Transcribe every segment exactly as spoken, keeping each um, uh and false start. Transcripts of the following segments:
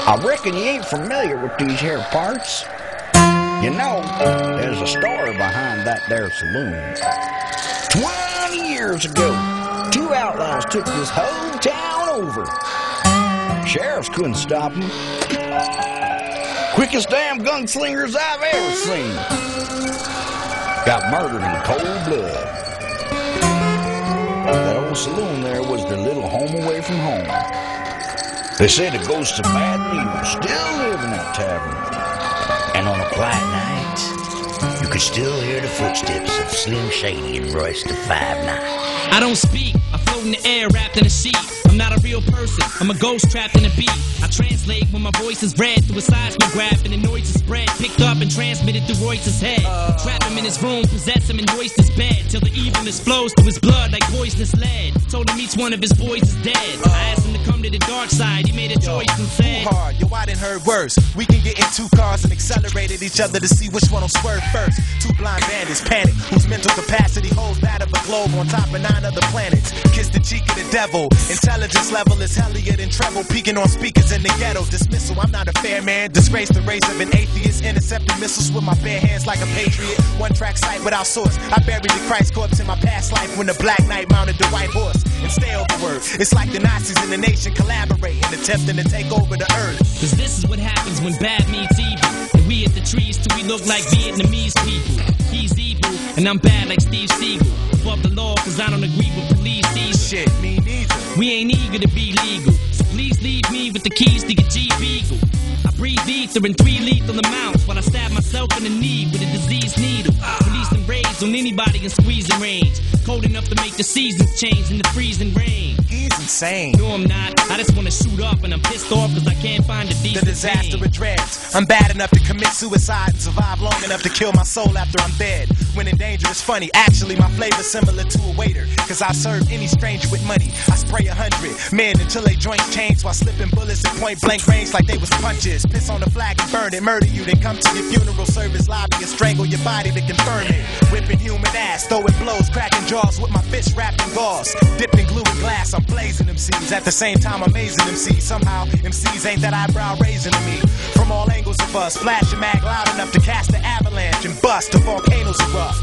I reckon you ain't familiar with these here parts. You know, there's a story behind that there saloon. Twenty years ago, two outlaws took this whole town over. Sheriffs couldn't stop them. Quickest damn gunslingers I've ever seen. Got murdered in cold blood. That old saloon there was their little home away from home. They say the ghosts of bad and evil still live in that tavern. And on a quiet night, you could still hear the footsteps of Slim Shady and Royce the five nine. I don't speak, I float in the air wrapped in a sheet. I'm not a real person, I'm a ghost trapped in a beat. I translate when my voice is read through a seismograph and the noise is spread, picked up and transmitted through Royce's head. Uh, Trap him in his room, possess him and hoist his bed till the evilness flows through his blood like poisonous lead. Told him each one of his boys is dead. Uh, I asked him to come to the dark side, he made a yo, choice and said, too hard, yo, I done heard worse. We can get in two cars and accelerate at each other to see which one will swerve first. Two blind bandits panic, whose mental capacity holds that of a globe on top of nine other planets. Kiss the cheek of the devil, intelligence level is hellier than treble, peeking on speakers in the ghetto. Dismissal, I'm not a fair man, disgrace the race of an atheist, intercepting missiles with my bare hands like a patriot. One track sight without source, I buried the Christ corpse in my past life when the Black Knight mounted the white horse. And stay overword, it's like the Nazis in the nation collaborating, attempting to take over the earth. Cause this is what happens when bad meets evil, and we at the trees till we look like Vietnamese people. He's evil, and I'm bad like Steve Seagal. Above the law, cause I don't agree with police either. Shit, me neither. We ain't eager to be legal, so please leave me with the keys to your Jeep Eagle. I breathe ether in three lethal amounts while I stab myself in the knee with a diseased needle. Releasing rays on anybody in squeezing range, cold enough to make the seasons change in the freezing rain. He's insane. No, I'm not. I just wanna shoot up and I'm pissed off cause I can't find a decent The disaster name. it dreads. I'm bad enough to commit suicide and survive long enough to kill my soul after I'm dead. When in danger is funny. Actually, my flavor's similar to a waiter, cause I serve any stranger with money. I spray a hundred men until they joints change while slipping bullets at point blank range like they was punches. Piss on the flag and burn it, murder you, then come to your funeral service lobby and strangle your body to confirm it. Whipping human ass, throwing blows, cracking jaws with my fist wrapped in gauze. Dipped in glue and glass, I'm blazing M Cs. At the same time, amazing M Cs. Somehow, M Cs ain't that eyebrow raising to me. From all angles of us, flash a mag loud enough to cast the avalanche and bust the volcanoes erupt.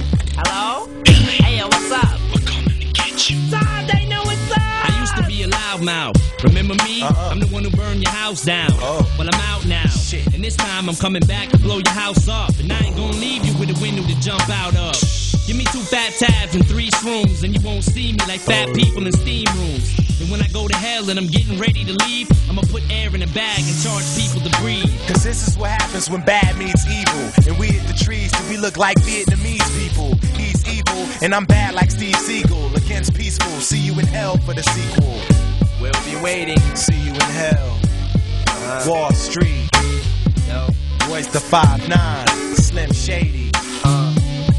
Hello? Hey, yo, what's up? We're coming to get you. Son, they know what's up! I used to be a loudmouth. Remember me? Uh-uh. I'm the one who burned your house down. Oh. Well, I'm out now. Shit. And this time I'm coming back to blow your house up. And I ain't gonna leave you with a window to jump out of. Give me two fat tabs and three shrooms, and you won't see me like fat people in steam rooms. And when I go to hell and I'm getting ready to leave, I'ma put air in a bag and charge people to breathe. Cause this is what happens when bad meets evil. And we hit the trees till we look like Vietnamese people. He's evil, and I'm bad like Steve Seagal. Against peaceful, see you in hell for the sequel. We'll be waiting. See you in hell. Uh, Wall Street. Yo. Royce the five nine. Slim Shady. Uh,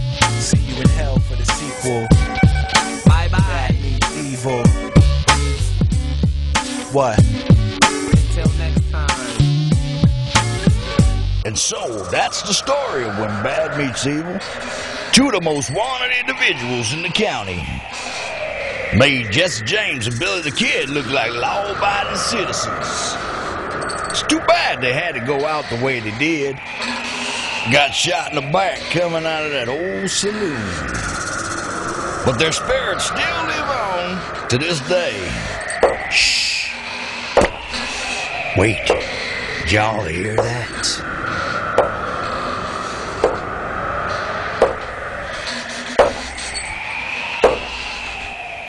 See you in hell for the sequel. bye bye. Bad meets evil. What? Until next time. And so, that's the story of when bad meets evil. Two of the most wanted individuals in the county. Made Jesse James and Billy the Kid look like law-abiding citizens. It's too bad they had to go out the way they did. Got shot in the back coming out of that old saloon. But their spirits still live on to this day. Shh. Wait, did y'all hear that?